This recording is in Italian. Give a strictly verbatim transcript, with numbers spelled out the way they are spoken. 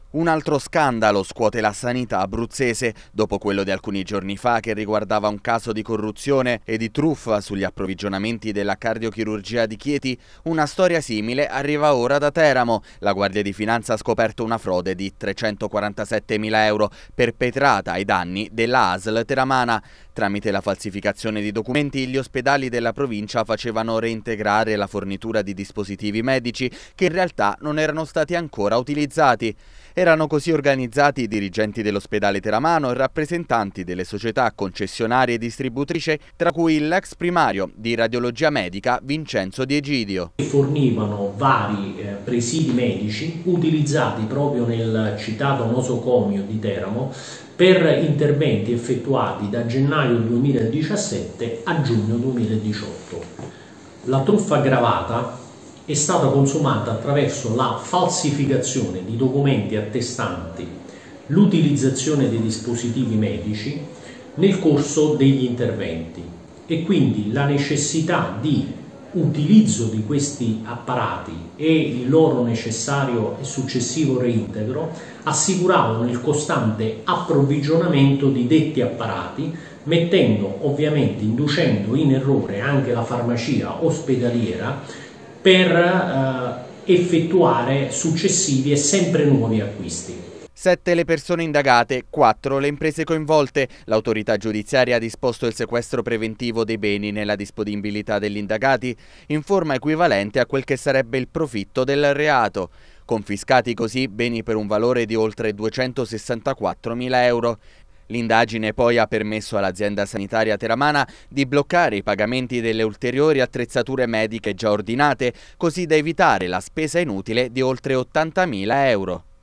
Un altro scandalo scuote la sanità abruzzese, dopo quello di alcuni giorni fa che riguardava un caso di corruzione e di truffa sugli approvvigionamenti della cardiochirurgia di Chieti. Una storia simile arriva ora da Teramo. La Guardia di Finanza ha scoperto una frode di trecentoquarantasettemila euro perpetrata ai danni della A S L teramana. Tramite la falsificazione di documenti, gli ospedali della provincia facevano reintegrare la fornitura di dispositivi medici che in realtà non erano stati ancora utilizzati. Erano così organizzati i dirigenti dell'ospedale teramano e rappresentanti delle società concessionarie e distributrici, tra cui l'ex primario di radiologia medica Vincenzo Di Egidio. Fornivano vari eh, presidi medici utilizzati proprio nel citato nosocomio di Teramo per interventi effettuati da gennaio duemiladiciassette a giugno duemiladiciotto. La truffa aggravata è stata consumata attraverso la falsificazione di documenti attestanti l'utilizzazione dei dispositivi medici nel corso degli interventi e quindi la necessità di utilizzo di questi apparati e il loro necessario e successivo reintegro assicuravano il costante approvvigionamento di detti apparati, mettendo ovviamente, inducendo in errore anche la farmacia ospedaliera per eh, effettuare successivi e sempre nuovi acquisti. Sette le persone indagate, quattro le imprese coinvolte. L'autorità giudiziaria ha disposto il sequestro preventivo dei beni nella disponibilità degli indagati in forma equivalente a quel che sarebbe il profitto del reato. Confiscati così beni per un valore di oltre duecentosessantaquattromila euro. L'indagine poi ha permesso all'azienda sanitaria teramana di bloccare i pagamenti delle ulteriori attrezzature mediche già ordinate, così da evitare la spesa inutile di oltre ottantamila euro.